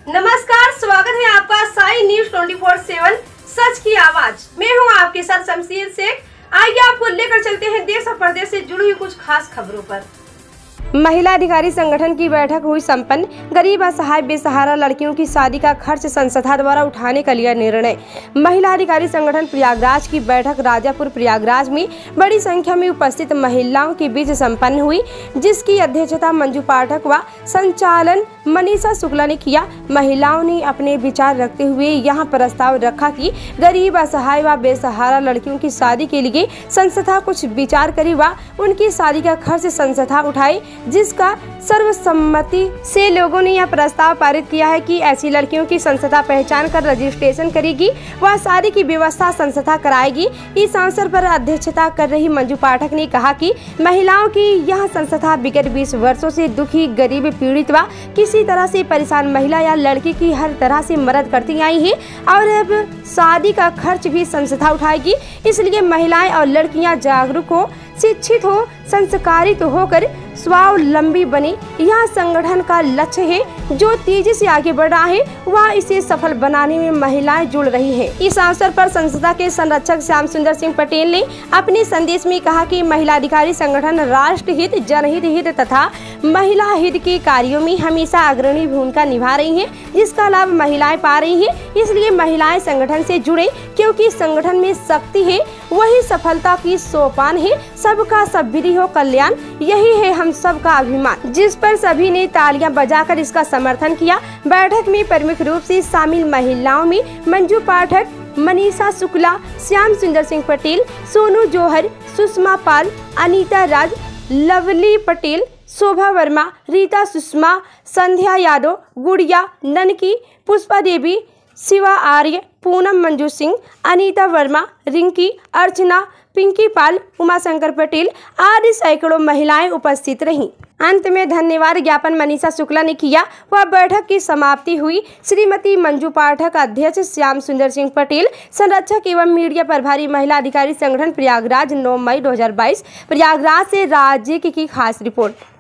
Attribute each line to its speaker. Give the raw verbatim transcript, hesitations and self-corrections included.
Speaker 1: नमस्कार, स्वागत है आपका साई न्यूज चौबीस सात सच की आवाज। मैं हूं आपके साथ शमशीर शेख। आइए आपको लेकर चलते हैं देश और प्रदेश से जुड़ी हुई कुछ खास खबरों पर। महिला अधिकारी संगठन की बैठक हुई संपन्न। गरीब असहाय बेसहारा लड़कियों की शादी का खर्च संस्था द्वारा उठाने का लिया निर्णय। महिला अधिकारी संगठन प्रयागराज की बैठक राजापुर प्रयागराज में बड़ी संख्या में उपस्थित महिलाओं के बीच संपन्न हुई, जिसकी अध्यक्षता मंजू पाठक व संचालन मनीषा शुक्ला ने किया। महिलाओं ने अपने विचार रखते हुए यहाँ प्रस्ताव रखा कि गरीब असहाय व बेसहारा लड़कियों की शादी के लिए संस्था कुछ विचार करे व उनकी शादी का खर्च संस्था उठाए, जिसका सर्वसम्मति से लोगों ने यह प्रस्ताव पारित किया है कि ऐसी लड़कियों की संस्था पहचान कर रजिस्ट्रेशन करेगी व शादी की व्यवस्था संस्था कराएगी। इस अवसर पर अध्यक्षता कर रही मंजू पाठक ने कहा कि महिलाओं की यह संस्था विगत बीस वर्षों से दुखी, गरीब, पीड़ित व किसी तरह से परेशान महिला या लड़की की हर तरह से मदद करती आई है और अब शादी का खर्च भी संस्था उठाएगी। इसलिए महिलाएं और लड़कियां जागरूक हो, शिक्षित हो, संस्कारित होकर स्वावलंबी बने। यह संगठन का लक्ष्य है जो तेजी से आगे बढ़ रहा है वह इसे सफल बनाने में महिलाएं जुड़ रही हैं। इस अवसर पर संस्था के संरक्षक श्याम सुंदर सिंह पटेल ने अपने संदेश में कहा कि महिला अधिकारी संगठन राष्ट्र हित, जनहित हित तथा महिला हित के कार्यों में हमेशा अग्रणी भूमिका निभा रही है, जिसका लाभ महिलाएं पा रही है। इसलिए महिलाएं संगठन से जुड़े, क्योंकि संगठन में शक्ति है, वही सफलता की सोपान है। सबका समृद्धि हो कल्याण, यही है हम सबका अभिमान, जिस पर सभी ने तालियां बजाकर इसका समर्थन किया। बैठक में प्रमुख रूप से शामिल महिलाओं में मंजू पाठक, मनीषा शुक्ला, श्याम सुंदर सिंह पटेल, सोनू जौहर, सुषमा पाल, अनीता राज, लवली पटेल, शोभा वर्मा, रीता सुषमा, संध्या यादव, गुड़िया ननकी, पुष्पा देवी, शिवा आर्य, पूनम मंजू सिंह, अनीता वर्मा, रिंकी, अर्चना, पिंकी पाल, उमाशंकर पटेल आदि सैकड़ों महिलाएं उपस्थित रहीं। अंत में धन्यवाद ज्ञापन मनीषा शुक्ला ने किया। वह बैठक की समाप्ति हुई। श्रीमती मंजू पाठक, अध्यक्ष श्याम सुंदर सिंह पटेल, संरक्षक एवं मीडिया प्रभारी महिला अधिकारी संगठन प्रयागराज। नौ मई दो हजार बाईस प्रयागराज से राज्य की खास रिपोर्ट।